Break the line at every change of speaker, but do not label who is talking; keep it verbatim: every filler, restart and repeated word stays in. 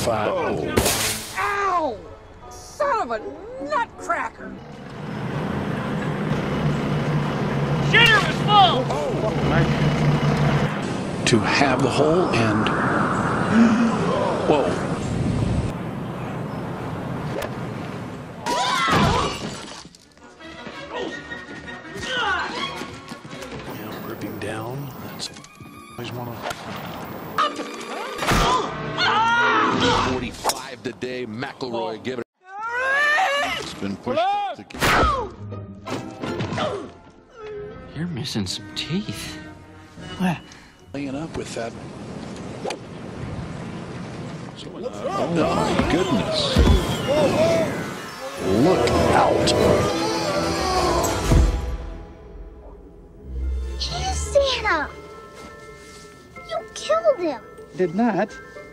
five.
Oh.
Ow! Son of a nutcracker!
Shitter was full!
Oh.
To have the hole and... Whoa. Yeah, ripping down. That's always one of...
forty-five today. McIlroy giving it. It's been pushed to...
You're missing some teeth.
What? Laying up with that.
Oh my goodness.
Look out.
Hey, Santa! You killed him!
Did not.